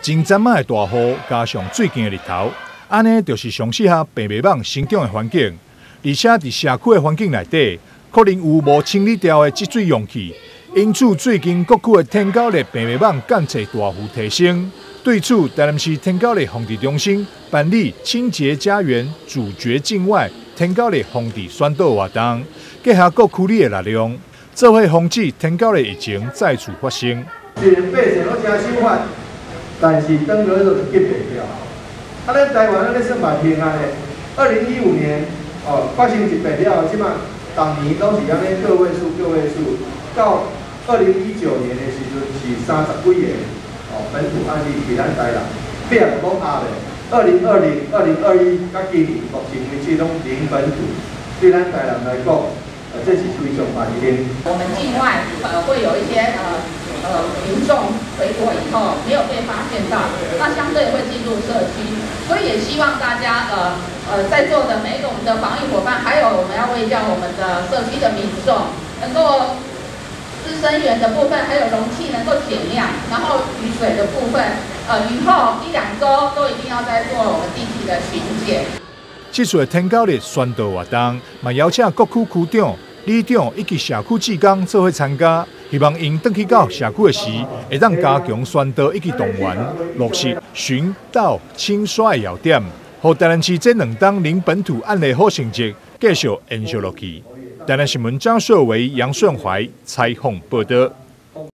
前阵仔的大雨加上最近的日头，安尼就是上适合病袂蠓生长的环境。而且伫社区的环境内底，可能有无清理掉的积水容器，因此最近各区的天狗类病袂蠓监测大幅提升。对此，台南市天狗类防治中心办理清洁家园、主角境外天狗类防治宣导活动，结合各区里的力量，做伙防止天狗类疫情再次发生。 虽然百姓都真辛苦，但是登落就急袂了。咱台湾咧算蛮平安的。2015年发生一病了，即马当年都是安尼个位数，到2019年的时阵是30几个本土案例，比咱台南变拢压咧。2020、2021甲今年目前为止拢零本土，对咱台南来讲，这是非常满意的。 我们境外会有一些民众回国以后没有被发现到，那相对会进入社区，所以也希望大家在座的每一个我们的防疫伙伴，还有我们要卫教我们的社区的民众，能够滋生源的部分，还有容器能够减量，然后雨水的部分，雨后1、2周都一定要再做我们定期的巡检。 这次的天狗日宣导活动，嘛邀请各区区长、里长以及社区志工做伙参加，希望因回去到社区的时，会当加强宣导以及动员，落实巡、到、清刷的要点，让台南市这2档零本土案例好成绩继续延续落去。台南新闻张硕维、杨顺怀采访报道。